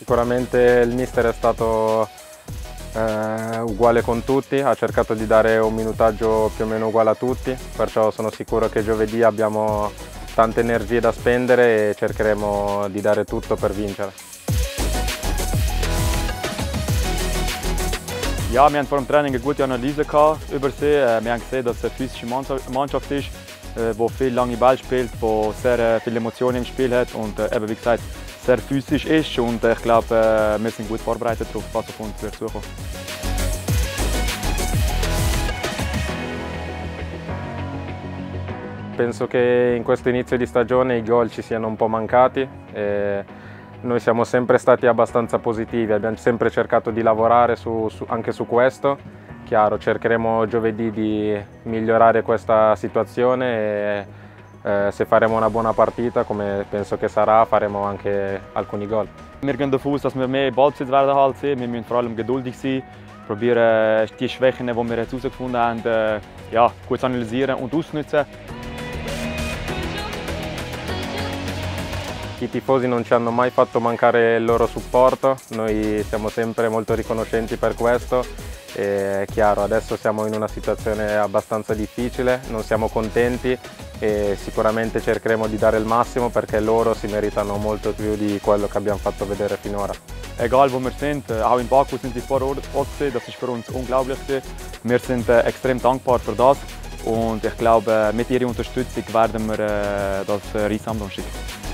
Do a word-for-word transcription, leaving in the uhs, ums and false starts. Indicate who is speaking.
Speaker 1: Sicuramente il mister è stato eh, uguale con tutti, ha cercato di dare un minutaggio più o meno uguale a tutti, perciò sono sicuro che giovedì abbiamo tante energie da spendere e cercheremo di dare tutto per vincere.
Speaker 2: Ja, wir haben vor dem Training eine gute Analyse gehabt über sie. Wir haben gesehen, dass es eine physische Mannschaft ist, die viel lange Ball spielt, die sehr viele Emotionen im Spiel hat und eben, wie gesagt, sehr physisch ist. Und ich glaube, wir sind gut vorbereitet darauf, was auf uns wird zukommen.
Speaker 1: Penso che in questo inizio di stagione i gol ci siano un po' mancati. E noi siamo sempre stati abbastanza positivi, abbiamo sempre cercato di lavorare su, su, anche su questo. Chiaro, cercheremo giovedì di migliorare questa situazione e eh, se faremo una buona partita, come penso che sarà, faremo anche alcuni gol.
Speaker 2: Wir gehen davon aus, dass wir mehr Ballbesitz werden halt sehen. Wir müssen vor allem geduldig sein, probieren die Schwächen, die wir jetzt herausgefunden haben, ja, gut zu analysieren und auszunutzen.
Speaker 1: I tifosi non ci hanno mai fatto mancare il loro supporto, noi siamo sempre molto riconoscenti per questo. È chiaro, adesso siamo in una situazione abbastanza difficile, non siamo contenti e sicuramente cercheremo di dare il massimo perché loro si meritano molto più di quello che abbiamo fatto vedere finora.
Speaker 2: Egal wo wir sind, auch in Baku sind sie vor Ort, das ist für uns unglaublich. Wir sind extrem dankbar für das und ich glaube, mit ihrer Unterstützung werden wir das Reis am Donnerstag.